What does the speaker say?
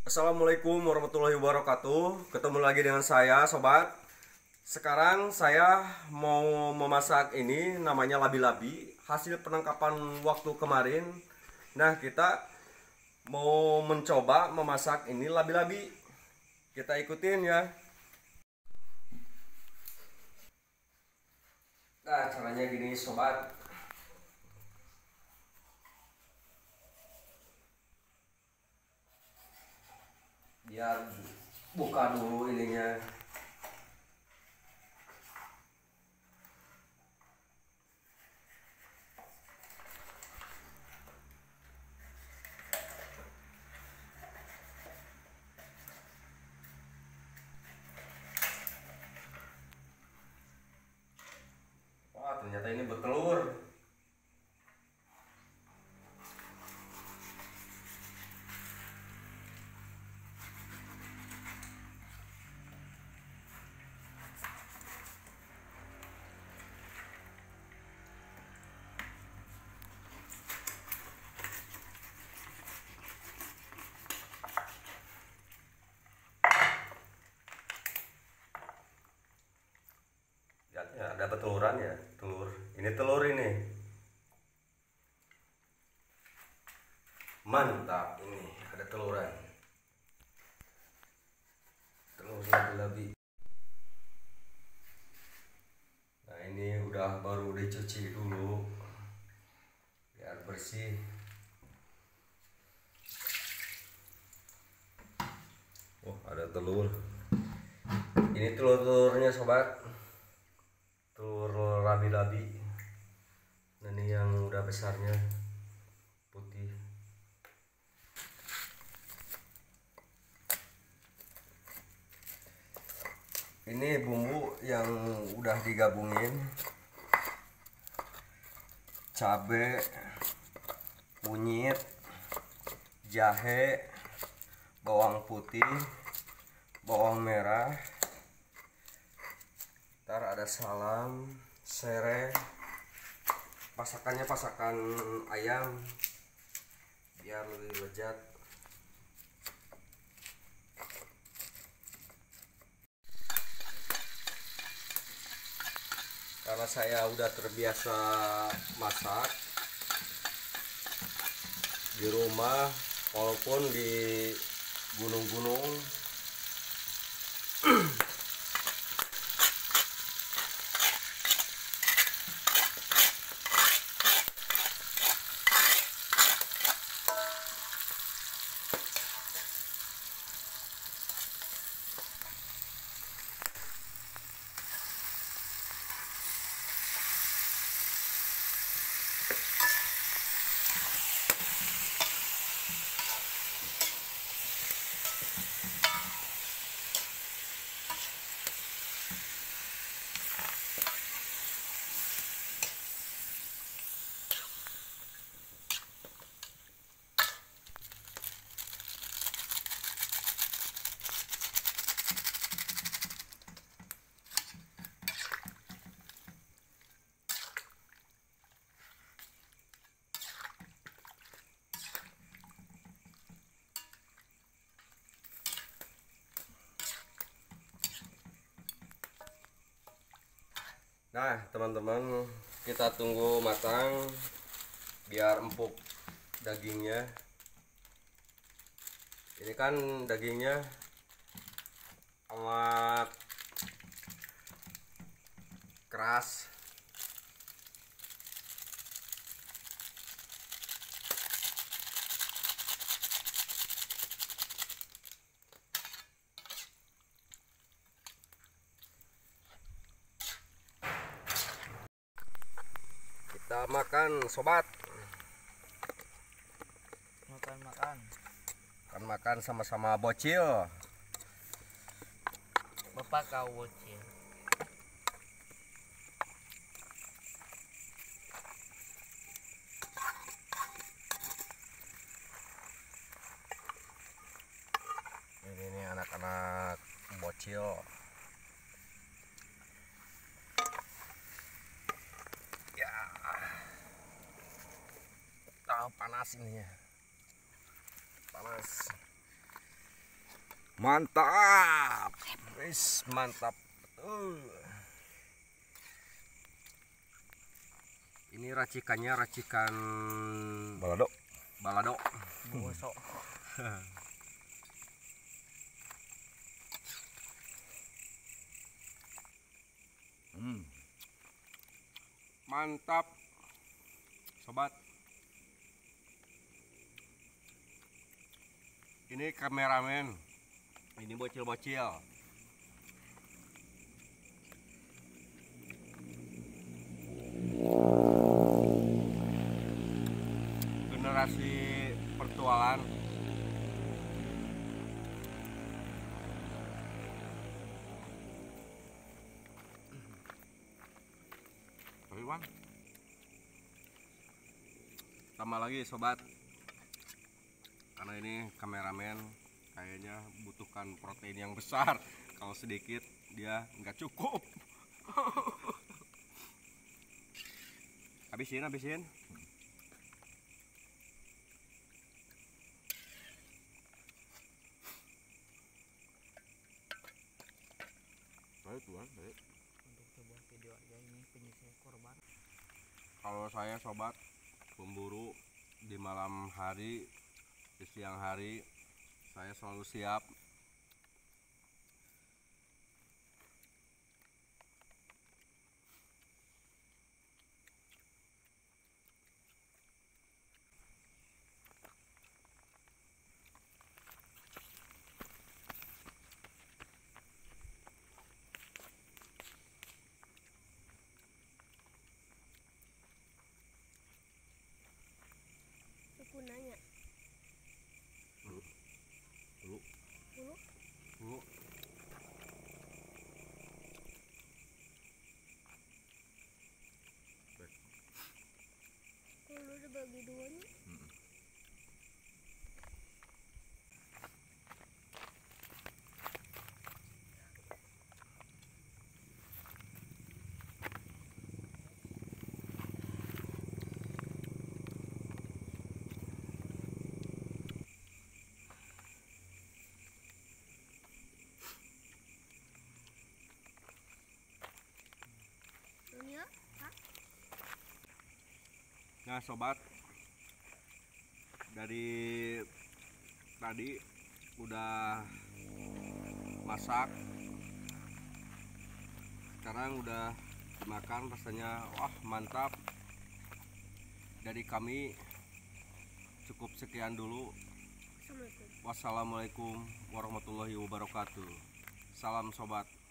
Assalamualaikum warahmatullahi wabarakatuh. Ketemu lagi dengan saya, sobat. Sekarang saya mau memasak ini namanya labi-labi, hasil penangkapan waktu kemarin. Nah, kita mau mencoba memasak ini labi-labi. Kita ikutin ya. Nah, caranya gini, sobat. Biar buka dulu ininya. Wah, ternyata ini bertelur. Lihat ya, ada beteluran ya, telur. Ini telur ini. Mantap, ini ada teluran. Telur labi-labi. Nah, ini udah baru dicuci dulu biar bersih. Oh, ada telur. Ini telur-telurnya, sobat. Telur labi-labi. Nah, ini yang udah besarnya putih. Ini bumbu yang udah digabungin: cabe, kunyit, jahe, bawang putih, bawang merah, ntar ada salam, serai. Pasakannya pasakan ayam biar lebih lezat. Karena saya udah terbiasa masak di rumah walaupun di gunung-gunung, nah teman-teman, kita tunggu matang biar empuk dagingnya. Ini kan dagingnya amat keras. Kita makan, sobat. Makan sama-sama bocil. Bapak kau bocil. Ini anak-anak bocil. Ya, panas ini ya. Panas. Mantap. Wis, mantap. Ini racikannya racikan Balado. balado. Bosok. Mantap. Sobat. Ini kameramen. Ini bocil-bocil. Generasi pertualan. Tambah lagi sobat, karena ini kameramen kayaknya butuhkan protein yang besar. Kalau sedikit dia nggak cukup. Habisin. Baik tuan, baik. Untuk sebuah video aja ini penyisir korban. Kalau saya sobat pemburu di malam hari, di siang hari, saya selalu siap. Aku nanya. Dulu. Kalau udah bagi duanya. Dunia, Pak. Nah sobat, dari tadi udah masak, sekarang udah dimakan, rasanya wah mantap. Dari kami cukup sekian dulu. Assalamualaikum. Wassalamualaikum warahmatullahi wabarakatuh. Salam sobat.